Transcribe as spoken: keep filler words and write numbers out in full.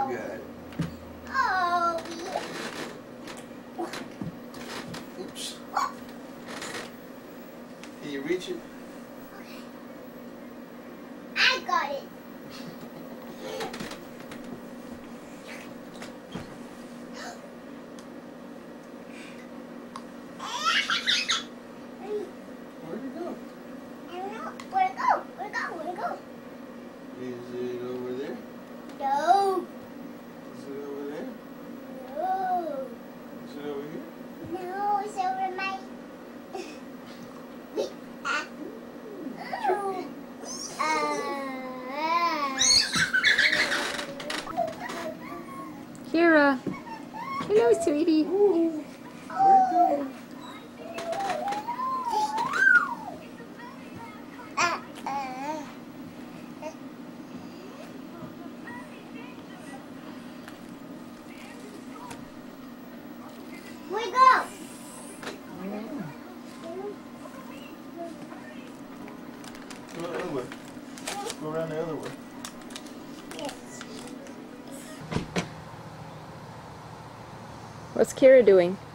got it. Oh. Oops. Can you reach it? I got it. Where'd it go? I don't know. Where'd it go? Where'd it go? Where'd it go? Is it over there? No. Is it over there? No. Is it over here? No, it's over my... Oh. Uh, Kira. Hello, sweetie. Ooh. Where'd it go? uh, uh. Where'd it go? Go the other way. Go around the other way. What's Kira doing?